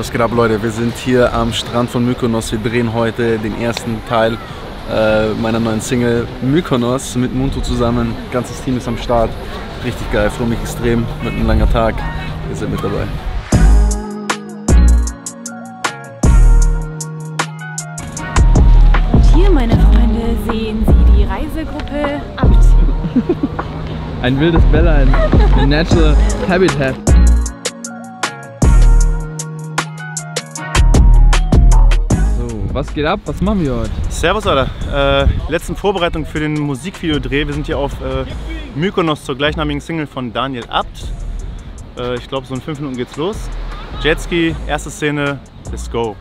Was geht ab, Leute? Wir sind hier am Strand von Mykonos. Wir drehen heute den ersten Teil meiner neuen Single Mykonos mit Muntu zusammen. Ganzes Team ist am Start. Richtig geil, freue mich extrem. Mit einem langen Tag. Ihr seid mit dabei. Und hier, meine Freunde, sehen Sie die Reisegruppe Abt. Ein wildes Bella, ein Natural Habitat. Was geht ab? Was machen wir heute? Servus, Alter. Letzten Vorbereitung für den Musikvideodreh. Wir sind hier auf Mykonos zur gleichnamigen Single von Daniel Abt. Ich glaube, so in 5 Minuten geht's los. Jetski, erste Szene, let's go.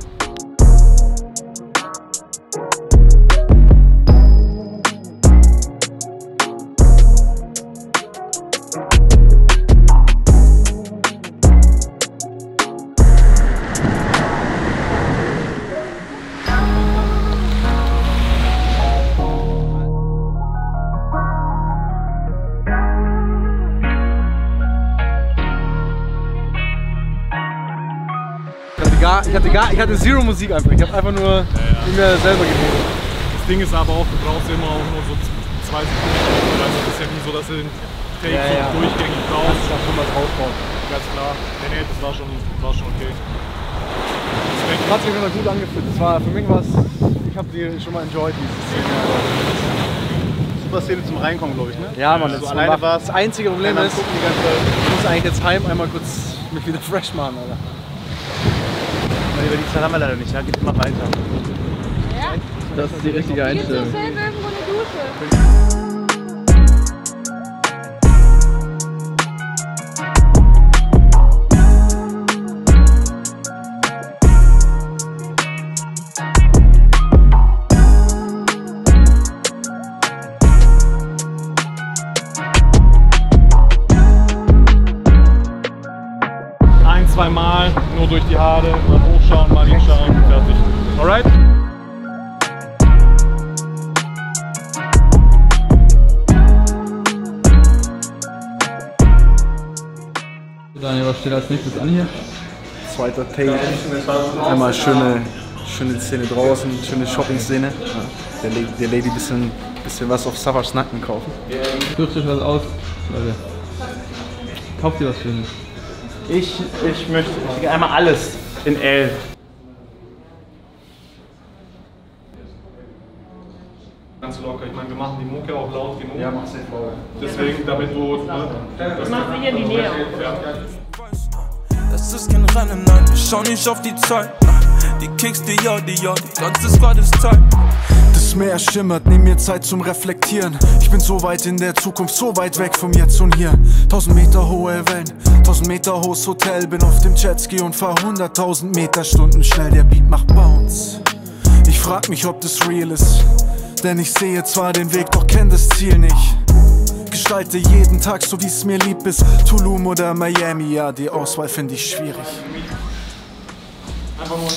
Ich hatte zero Musik einfach. Ich habe einfach nur mir selber gegeben. Das Ding ist aber auch, du brauchst immer auch nur so 2 Sekunden. Also das ist ja nie so, dass du den Take so durchgängig brauchst. Das ist auch schon mal draufbauen. Ganz klar. Nee, das war schon okay. Das hat sich immer gut angefühlt. Das war für mich was. Ich habe die schon mal enjoyed, diese Szene. Super Szene zum Reinkommen, glaube ich, ne? Ja, man, so alleine warst. Das einzige Problem ist, ich muss eigentlich jetzt heim einmal kurz mich wieder fresh machen, Alter. Über die Zeit haben wir leider nicht, ja? Geht immer weiter. Ja? Das ist die richtige Einstellung. Hier ist irgendwo eine Dusche. Zweimal, nur durch die Haare, mal hochschauen, mal hinschauen, fertig. Alright? Daniel, was steht als nächstes an hier? Zweiter Take. Einmal schöne Szene draußen, schöne Shopping-Szene. Der Lady bisschen was auf Savas Nacken kaufen. Sucht euch was aus, Leute. Kauft ihr was Schönes. Ich kriege einmal alles in L. Ganz locker, ich meine, wir machen die Mucke auch laut genug. Ja, mach's nicht laut. Deswegen, damit du... Ich mach sie hier in die Nähe. Das ist kein Rennen, nein, wir schauen nicht auf die Zeit. Die Kicks, die ganze Squad ist tight. Das Meer schimmert, nimm mir Zeit zum Reflektieren. Ich bin so weit in der Zukunft, so weit weg vom Jetzt und Hier. 1000 Meter hohe Wellen, 1000 Meter hohes Hotel. Bin auf dem Jetski und fahr 100.000 Meter Stunden schnell. Der Beat macht Bounce. Ich frag mich, ob das real ist. Denn ich sehe zwar den Weg, doch kenn das Ziel nicht. Gestalte jeden Tag, so wie es mir lieb ist. Tulum oder Miami, ja, die Auswahl finde ich schwierig. Einfach nur...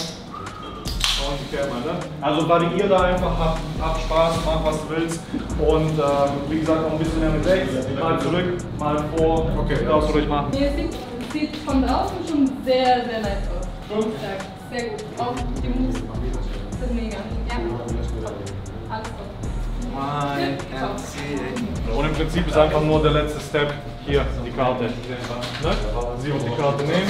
Also variier da einfach, hab Spaß, mach was du willst und wie gesagt auch ein bisschen mehr mit rechts, mal zurück, mal vor, okay, darfst du ruhig machen. Mir sieht von draußen schon sehr, sehr nice aus. Schon? Sehr gut. Auch die Moves sind mega. Ja. Alles top. Und im Prinzip ist einfach nur der letzte Step hier, die Karte. Ne? Sie und die Karte nehmen.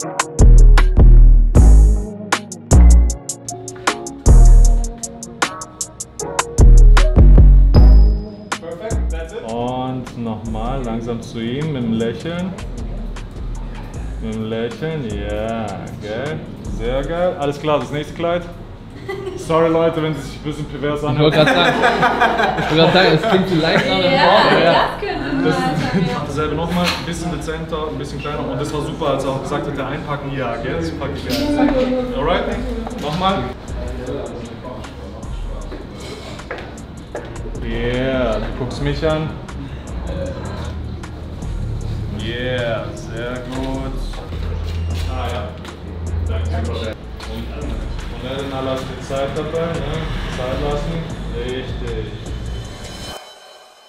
Und nochmal langsam zu ihm mit dem Lächeln. Mit dem Lächeln, ja, geil. Sehr geil. Alles klar, das nächste Kleid. Sorry Leute, wenn es sich ein bisschen pervers anhört. Ich wollte gerade sagen, es klingt zu leicht an. Ja, das könnte sein. Dasselbe nochmal, ein bisschen dezenter, ein bisschen kleiner. Und das war super, als er auch gesagt hat, der einpacken, ja, gell, das packe ich ein. Alright, nochmal. Yeah, du guckst mich an. Yeah, sehr gut. Ah ja, danke. Und dann lass die Zeit dabei, ne? Zeit lassen. Richtig.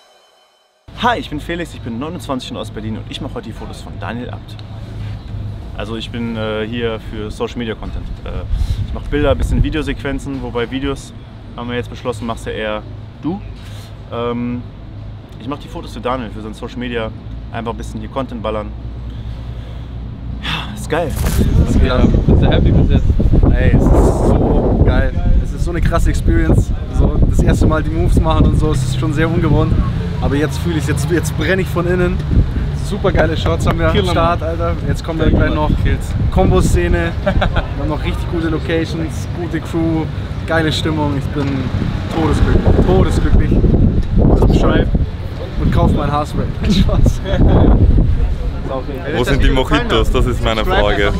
Hi, ich bin Felix, ich bin 29 und aus Berlin und ich mache heute die Fotos von Daniel Abt. Also ich bin hier für Social Media Content. Ich mache Bilder, ein bisschen Videosequenzen, wobei Videos haben wir jetzt beschlossen, machst ja eher du. Ich mache die Fotos für Daniel, für sein Social Media, einfach ein bisschen hier Content ballern. Ja, ist geil. Ich bin sehr happy bis jetzt. Ey, es ist so geil. Es ist so eine krasse Experience. So, das erste Mal die Moves machen und so, es ist schon sehr ungewohnt. Aber jetzt fühle ich es, jetzt brenne ich von innen. Super geile Shots haben wir am Start, Alter. Jetzt kommen wir gleich noch Kombo-Szene. Wir haben noch richtig gute Locations, gute Crew, geile Stimmung. Ich bin todesglücklich. Subscribe und kauft mein Haarspray. Spaß. Wo sind die Mojitos? Das ist meine Frage.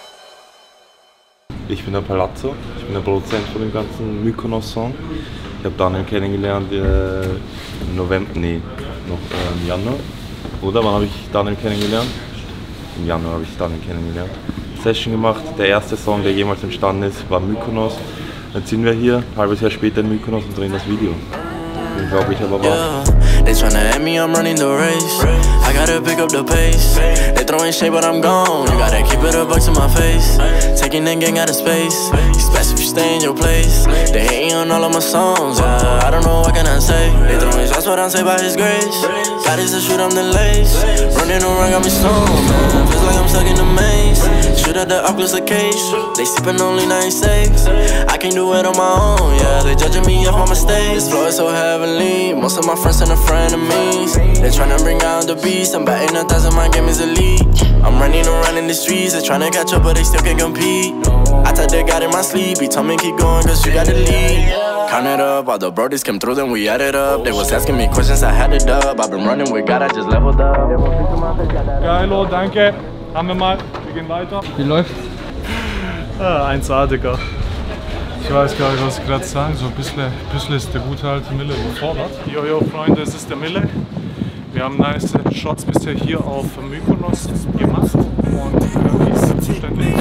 Ich bin der Palazzo, ich bin der Produzent von dem ganzen Mykonos-Song. Ich habe Daniel kennengelernt im November, nee, noch im Januar. Oder wann habe ich Daniel kennengelernt? Im Januar habe ich Daniel kennengelernt. Session gemacht, der erste Song, der jemals entstanden ist, war Mykonos. Jetzt sind wir hier, ein halbes Jahr später in Mykonos und drehen das Video. Unglaublich, aber wahr. They tryna at me, I'm running the race. I gotta pick up the pace. They throwing shade, but I'm gone. You gotta keep it a buck to my face. Taking that gang out of space. It's best if you stay in your place. They hating on all of my songs. I don't know what can I say. They throwing shots, but I'm saved by His grace. God is the shoot, I'm the lace. Running around got me stoned, man. Feels like I'm stuck in the maze. Shoot at the Oculus case. They sipping only 96. I can't do it on my own, yeah. They judging me off my mistakes. This flow is so heavenly. Most of my friends and frenemies. They tryna bring out the beast. I'm batting 1,000, my game is elite. I'm running around in the streets. They tryna catch up, but they still can't compete. I tell the God in my sleep. He told me keep going, cause you got the lead. Count it up, all the brodies came through, then we added up. They was asking me questions, I had it up. I've been running with God, I just leveled up. Geilo, danke. Haben wir mal. Wir gehen weiter. Wie läuft's? 1A, Digga. Ich weiß gar nicht, was ich gerade sagen soll. Ein bisschen ist der gute alte Mille überfordert. Jojo, Freunde, es ist der Mille. Wir haben nice Shots bisher hier auf Mykonos gemacht. Und wie ist selbstverständlich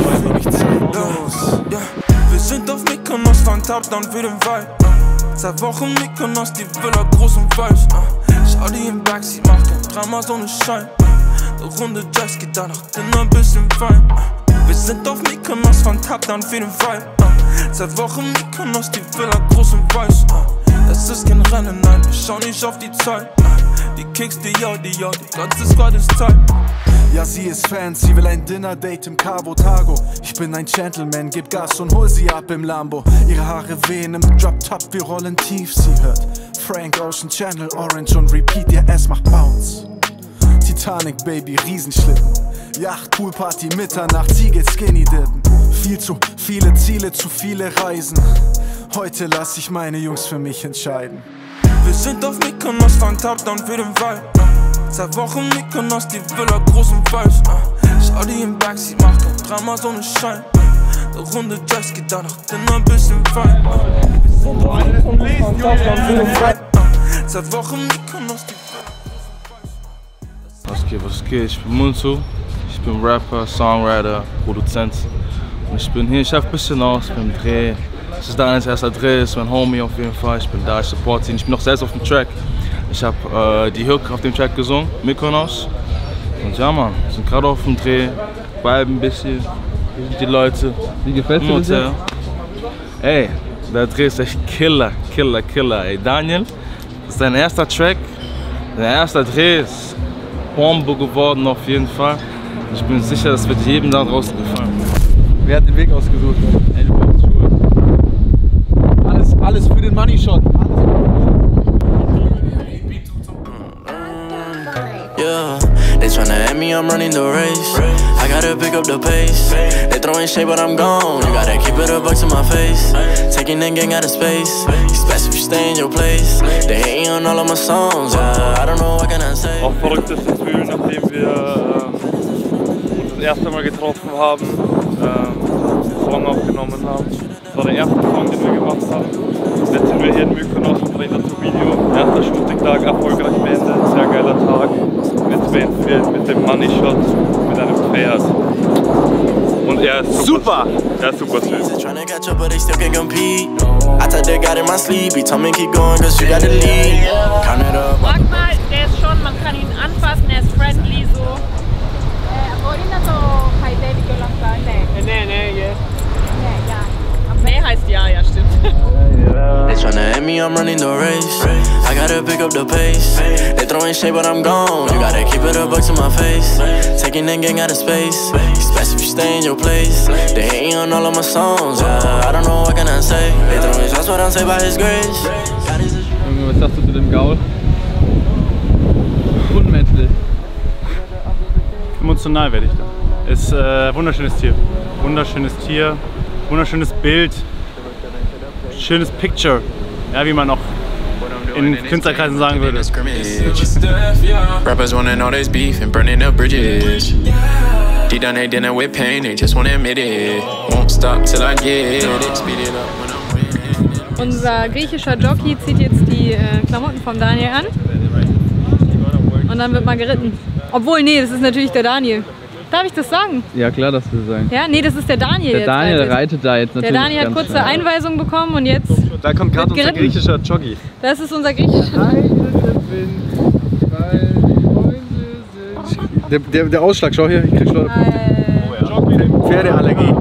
Wir sind auf Mykonos, fahren Top-Down für den Vibe. Seit Wochen Mykonos, die Villa groß und weiß. Schau die im Backseat, mach kein Drama, so ne Schein. Eine Runde Jacks geht danach Dinner ein bisschen fein. Wir sind auf Mykonos, fahren Top-Down für den Vibe. Seit Wochen Mykonos, die Villa groß und weiß. Das ist kein Rennen, nein, wir schauen nicht auf die Zeit. Die Kicks, die ganze Squad ist tight. Ja, sie ist Fan, sie will ein Dinner-Date im Cabo Tago. Ich bin ein Gentleman, geb Gas und hol sie ab im Lambo. Ihre Haare wehen im Drop-Top, wir rollen tief. Sie hört Frank Ocean, Channel Orange und Repeat, ihr Ass macht Bounce. Titanic, Baby, Riesenschlitten. Yacht, Poolparty, Mitternacht, sie geht Skinny dippen. Viel zu viele Ziele, zu viele Reisen. Heute lass ich meine Jungs für mich entscheiden. Wir sind auf Mykonos, fahren Top-Down für den Vibe. Seit Wochen Mykonos, die Villa groß und weiß. Schau die im Backseat, mach kein Drama, so ne Schein. Eine Runde Jacks geht danach Dinner ein bisschen fein. Wir sind auf Mykonos, fahren Top-Down für den Vibe. Seit Wochen Mykonos, die Was geht? Ich bin Muntu, ich bin Rapper, Songwriter, Produzent. Und ich bin hier, ich helfe ein bisschen aus beim Dreh. Das ist Daniels erster Dreh, ist mein Homie auf jeden Fall. Ich bin da, ich support ihn. Ich bin noch selbst auf dem Track. Ich habe die Hook auf dem Track gesungen, Mykonos. Und ja, Mann, wir sind gerade auf dem Dreh, viben ein bisschen. Hier sind die Leute. Wie gefällt dir das jetzt? Ey, der Dreh ist echt Killer. Ey, Daniel, das ist dein erster Track, dein erster Dreh ist Bombe geworden auf jeden Fall. Ich bin sicher, das wird jedem da draußen gefallen. Wer hat den Weg ausgesucht? Ey, du brauchst Schuhe. Alles für den Money Shot. Yeah, they tryna at me, I'm running the race. I gotta pick up the pace. They throwing shade, but I'm gone. You gotta keep it a buck to my face. Taking that gang out of space. It's best if you stay in your place. They hating on all of my songs. I don't know what can I say. Auch verrücktes Gefühl, nachdem wir uns das erste Mal getroffen haben, den Song aufgenommen haben. Das war der erste Song, den wir gemacht haben. Jetzt sind wir hier in Mykonos und drehen dazu Video. Erster Shooting-Tag erfolgreich beendet, sehr geiler Tag. Mit Bainfield, mit dem Money Shot, mit einem Pferd. Und er ist super. Er ist super süß. Trying to catch up, but they still can't compete. I tell the God in my sleep. He told me keep going, cause you got the lead. Count it up. Sag mal, der ist schon, man kann ihn anfassen, er ist friendly so. Nee heißt ja, ja stimmt. They tryna hit me, I'm running the race. I gotta pick up the pace. They throwing shade, but I'm gone. You gotta keep it a buck to my face. Taking that gang out of space. It's best if you stay in your place. They hating on all of my songs. I don't know what can I say. They throwing shots, but I'm saved by His grace. Junge, was sagst du zu dem Gaul? Unmenschlich. Emotional werde ich da. Ist wunderschönes Tier. Wunderschönes Tier. Wunderschönes Bild. Schönes Picture. Ja, wie man auch in Künstlerkreisen sagen würde. Rappers wanna know there's beef and burning up bridges. Deep down they dinner with pain, they just wanna admit it. Won't stop till I get it. Speed it up when I'm ready. Unser griechischer Jockey zieht jetzt die Klamotten vom Daniel an. Und dann wird mal geritten. Obwohl, nee, das ist natürlich der Daniel. Darf ich das sagen? Ja, klar, dass wir sagen. Ja, nee, das ist der Daniel Der jetzt. Daniel reitet da jetzt natürlich. Der Daniel hat kurze Einweisung bekommen und jetzt. Da kommt gerade unser griechischer Jockey. Das ist unser griechischer. Der Ausschlag, schau hier, ich krieg schon Pferdeallergie.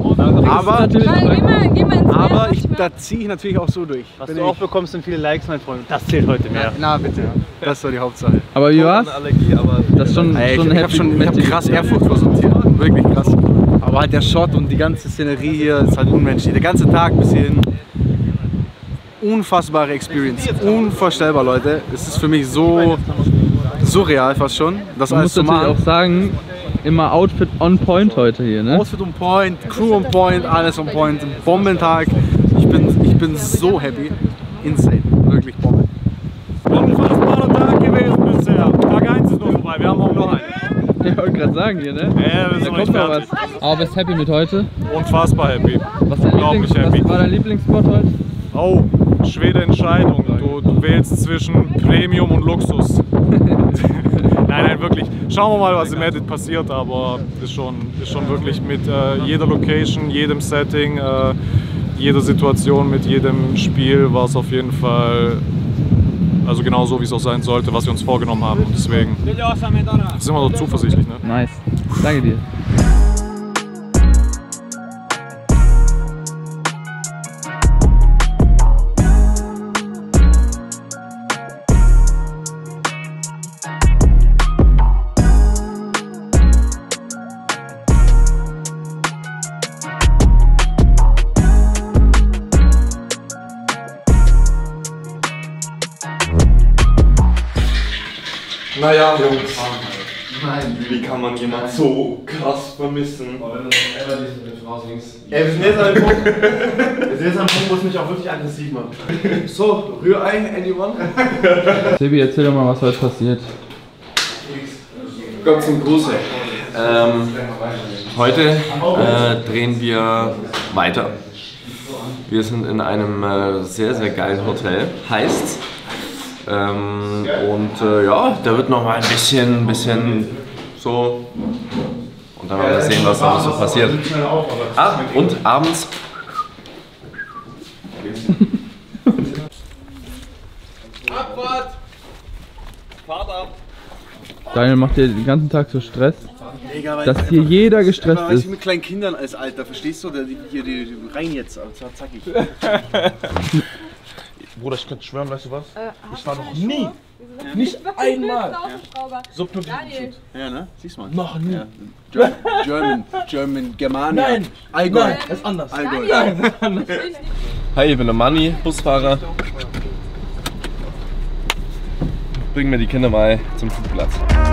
Aber da ziehe ich natürlich auch so durch. Was du auch bekommst, sind viele Likes, mein Freund. Das zählt heute mehr. Na bitte, das ist doch die Hauptsache. Aber wie war's? Das ist schon, Ey, schon ich hab krass Ehrfurcht vor so einem Tier. Wirklich krass. Aber halt der Shot und die ganze Szenerie hier ist halt unmenschlich. Der ganze Tag bis hierhin. Unfassbare Experience. Unvorstellbar, Leute. Es ist für mich so surreal fast schon. Das du musst natürlich auch sagen, immer Outfit on point heute hier, ne? Outfit on point, Crew on point, alles on point. Bombentag. Ich bin so happy. Insane. Wirklich Bombe. Unfassbarer Tag gewesen bisher. Tag 1 ist noch vorbei. Wir haben auch noch einen. Ich wollte gerade sagen hier, ne? Ja, wir sind noch nicht fertig. Aber bist happy mit heute? Unfassbar happy. Was war dein Lieblingsspot heute? Oh, schwere Entscheidung. Du wählst zwischen Premium und Luxus. Nein, wirklich. Schauen wir mal, was im Edit passiert, aber ist schon wirklich mit jeder Location, jedem Setting, jeder Situation, mit jedem Spiel war es auf jeden Fall, also genau so, wie es auch sein sollte, was wir uns vorgenommen haben. Und deswegen sind wir doch zuversichtlich. Ne? Nice. Danke dir. Naja, Jungs. Nein. Wie kann man jemanden so krass vermissen? Ey, wir sind jetzt an dem Punkt, wo es mich auch wirklich aggressiv macht. So, Rührei, anyone? Sebi, erzähl doch mal, was heute passiert. Gott zum Gruße. Heute drehen wir weiter. Wir sind in einem sehr, sehr geilen Hotel, heißt. Ja, da wird noch mal ein bisschen so und dann werden wir sehen, was da so passiert. Ah, und abends. Abfahrt! Fahrt ab! Daniel macht dir den ganzen Tag so Stress, Egal, dass hier jeder gestresst ist. ist. Mit kleinen Kindern als Alter, verstehst du? Die rein jetzt, zackig. Bruder, ich könnte schwören, weißt du was? Ich war noch nie, nicht einmal so pünktlich. Ja, ne? Siehst du mal. Noch nie. Ja. German, Germania. Nein, Allgäu. nein, das ist anders. Allgäu. Nein, das ist anders. Hi, ich bin der Manni, Busfahrer. Bringen wir die Kinder mal zum Flugplatz.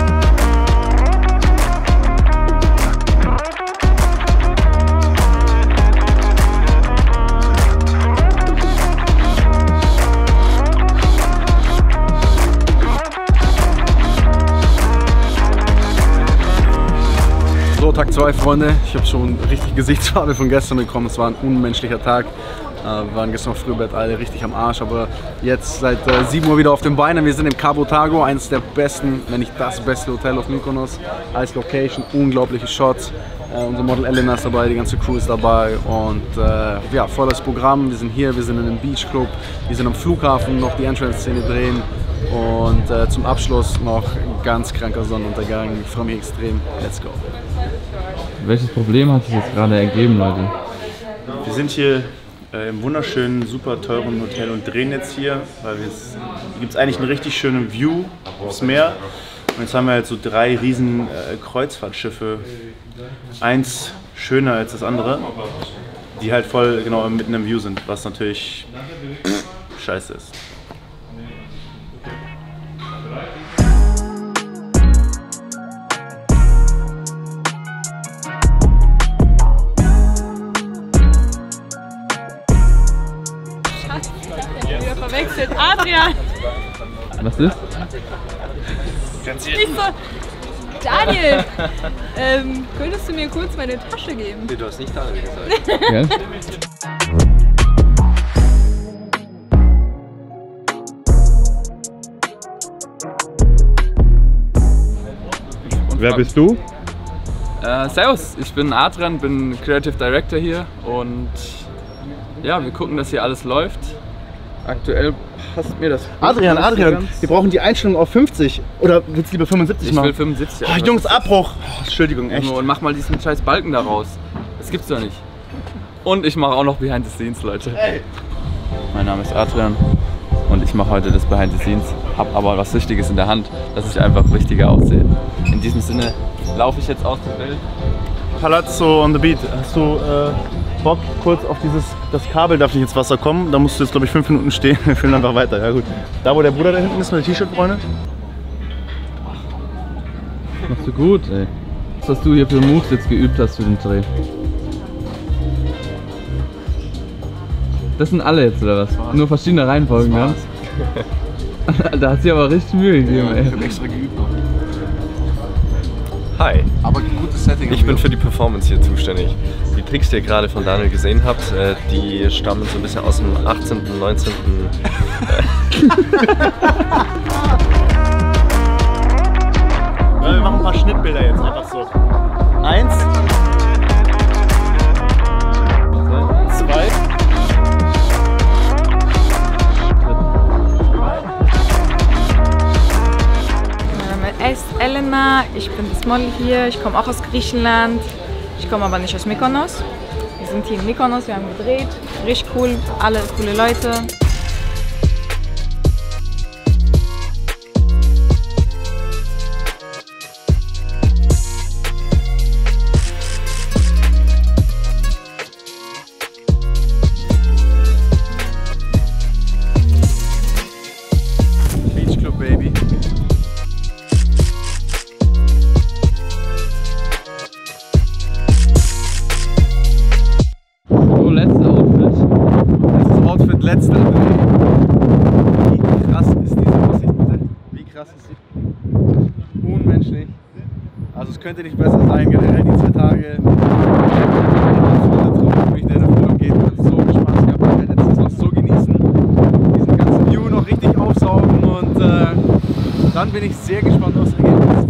So, Tag 2, Freunde. Ich habe schon richtig Gesichtsfarbe von gestern bekommen. Es war ein unmenschlicher Tag. Wir waren gestern früh im Bett alle richtig am Arsch, aber jetzt seit 7 Uhr wieder auf den Beinen. Wir sind im Cabo Tago, eines der besten, wenn nicht das beste Hotel auf Mykonos. Als Location, unglaubliche Shots. Unser Model Elena ist dabei, die ganze Crew ist dabei und ja, volles Programm. Wir sind hier, wir sind in einem Beachclub, wir sind am Flughafen noch die Entrance-Szene drehen und zum Abschluss noch ein ganz kranker Sonnenuntergang. Ich freue mich extrem. Let's go! welches Problem hat sich jetzt gerade ergeben, Leute? Wir sind hier im wunderschönen, super teuren Hotel und drehen jetzt hier, weil hier gibt es eigentlich einen richtig schönen View aufs Meer. Und jetzt haben wir halt so 3 riesen Kreuzfahrtschiffe, eins schöner als das andere, die halt voll genau mitten im View sind, was natürlich scheiße ist. Wir verwechselt Adrian. Was ist? Ich so, Daniel, könntest du mir kurz meine Tasche geben? Nee, du hast nicht Daniel gesagt. Ja? Wer bist du? Servus, ich bin Adrian, bin Creative Director hier und ja, wir gucken, dass hier alles läuft. Aktuell passt mir das. Adrian, wir brauchen die Einstellung auf 50 oder willst du lieber 75 machen? Ich will 75. Oh, Jungs, Abbruch! Oh, Entschuldigung, echt. Und mach mal diesen scheiß Balken da raus. Das gibt's doch nicht. Und ich mache auch noch Behind the Scenes, Leute. Hey. Mein Name ist Adrian und ich mache heute das Behind the Scenes. Hab aber was Wichtiges in der Hand, dass ich einfach wichtiger aussehe. In diesem Sinne laufe ich jetzt aus der Welt. Palazzo on the Beat. Hast du Bock kurz auf das Kabel darf nicht ins Wasser kommen, da musst du jetzt glaube ich 5 Minuten stehen, wir filmen einfach weiter, ja gut. Da wo der Bruder da hinten ist mit der T-Shirt-Freunde. Machst du gut, ey. Was hast du hier für Moves jetzt geübt hast für den Dreh? Das sind alle jetzt oder was? Nur verschiedene Reihenfolgen, ja? Da hat sie aber richtig Mühe gegeben, ey. Ich hab extra geübt noch. Hi. Aber gutes Setting. Ich bin für die Performance hier zuständig. Die Tricks, die ihr gerade von Daniel gesehen habt, die stammen so ein bisschen aus dem 18., 19. Wir machen ein paar Schnittbilder jetzt einfach so. 1, 2. Mein Name ist Elena, ich bin das Model hier, ich komme auch aus Griechenland, ich komme aber nicht aus Mykonos. Wir sind hier in Mykonos, wir haben gedreht, richtig cool, alle coole Leute. Beach Club, Baby. Letzter Dreh. Wie krass ist diese Aussicht bitte? Wie krass ist sie? Unmenschlich. Also es könnte nicht besser sein, generell die 2 Tage. Für mich, der in Erfüllung geht. Ich habe so viel Spaß gehabt. Ich werde jetzt noch so genießen. Diesen ganzen View noch richtig aufsaugen und dann bin ich sehr gespannt aufs Ergebnis.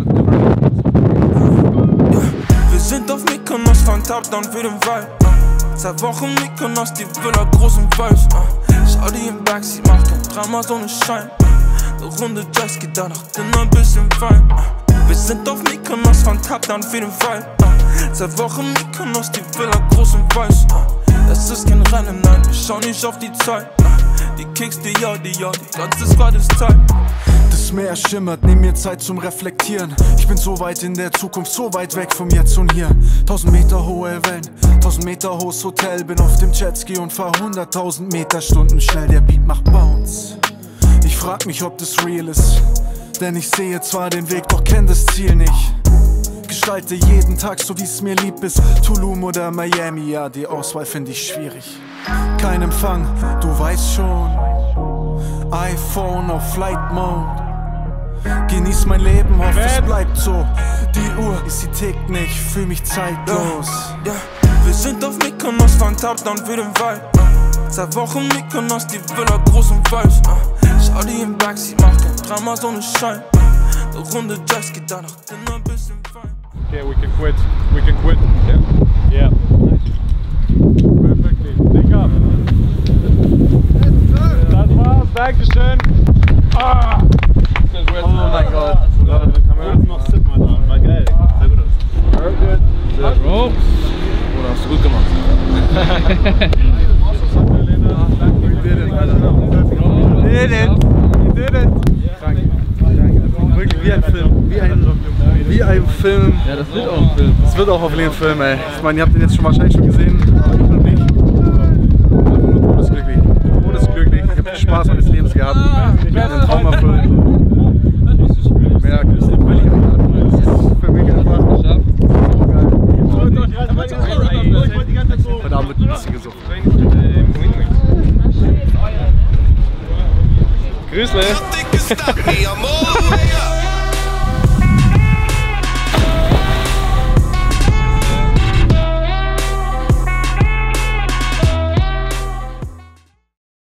Wir sind auf Mykonos, fahren Top-Down für den Vibe. 2 Wochen Mykonos, die Villa groß und weiß. Schau die im Backseat, mach kein Drama, so ne Schein. Ne Runde Jetski, danach Dinner, bisschen Wein. Wir sind auf Mykonos, fahren Top-Down für den Vibe. 2 Wochen Mykonos, die Villa groß und weiß. Das ist kein Rennen, nein, wir schauen nicht auf die Zeit. Die Kicks, die ganze Squad ist tight. Das Meer schimmert, nimm mir Zeit zum Reflektieren. Ich bin so weit in der Zukunft, so weit weg vom Jetzt und Hier. 1000 Meter hohe Wellen, 1000 Meter hohes Hotel. Bin auf dem Jetski und fahr 100.000 Meter Stunden schnell. Der Beat macht Bounce. Ich frag mich, ob das real ist. Denn ich sehe zwar den Weg, doch kenn das Ziel nicht. Gestalte jeden Tag, so wie es mir lieb ist. Tulum oder Miami, ja, die Auswahl finde ich schwierig. Kein Empfang, du weißt schon. iPhone auf Flight Mode. Genieß mein Leben, hoffe es bleibt so. Die Uhr, sie tickt nicht, fühl mich zeitlos. Wir sind auf Mykonos, fahren Top-Down für den Vibe. 2 Wochen Mykonos, die Villa groß und weiß. Schau die im Backseat, mach kein Drama, so ne Schein. Ne Runde Jetski, danach Dinner, bisschen Wein. Okay, we can quit. We can quit. Yeah. Yeah. Perfectly. Dig up. Das war's. Dankeschön. Ah! Oh mein Gott. Kann man jetzt noch sippen, Alter. War geil. Sehr gut aus. Sehr gut. Wirklich wie ein Film. Wie ein Film. Ja, das wird auch ein Film. Das wird auch auf jeden Fall ein Film, ey. Ich meine, ihr habt den jetzt wahrscheinlich schon gesehen, aber ich noch nicht. Einfach nur todesglücklich. Todesglücklich. Ich habe Spaß meines Lebens gehabt. Ich habe einen Traum erfüllt. Mehr ist nicht billig. Das ist für mich einfach so geil. Heute Abend wird ein bisschen gesucht. Grüßle!